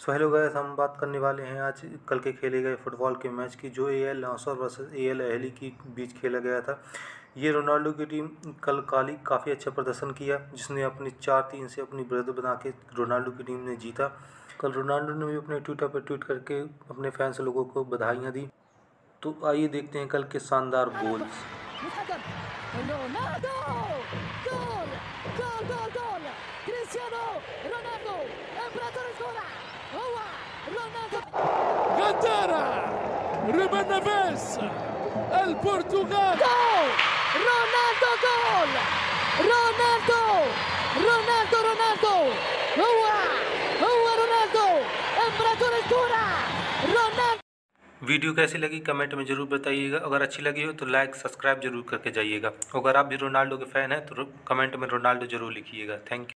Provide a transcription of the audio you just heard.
So hello guys, हम बात करने वाले हैं आज कल के खेले गए फुटबॉल के मैच की, जो AL Nassr versus AL Ahly की बीच खेला गया था। ये रोनाल्डो की टीम कल काफ़ी अच्छा प्रदर्शन किया, जिसने अपनी 4-3 से अपनी बढ़त बना के रोनाल्डो की टीम ने जीता। कल रोनाल्डो ने भी अपने ट्विटर पर ट्वीट करके अपने फैंस लोगों को बधाइयाँ दी। तो आइए देखते हैं कल के शानदार goals. Ronaldo! Gol! Gol, gol, gol! Cristiano Ronaldo! Imperatore ancora! Oua! Ronaldo! غدارة روبن نيفيز البرتغال Gol! Ronaldo gol! Ronaldo! Ronaldo, Ronaldo! Oua! Oua Ronaldo! Imperatore ancora! Ronaldo! Video कैसी लगी कमेंट में ज़रूर बताइएगा। अगर अच्छी लगी हो तो लाइक सब्सक्राइब जरूर करके जाइएगा। अगर आप भी रोनाल्डो के फ़ैन हैं तो कमेंट में रोनाल्डो जरूर लिखिएगा। Thank you.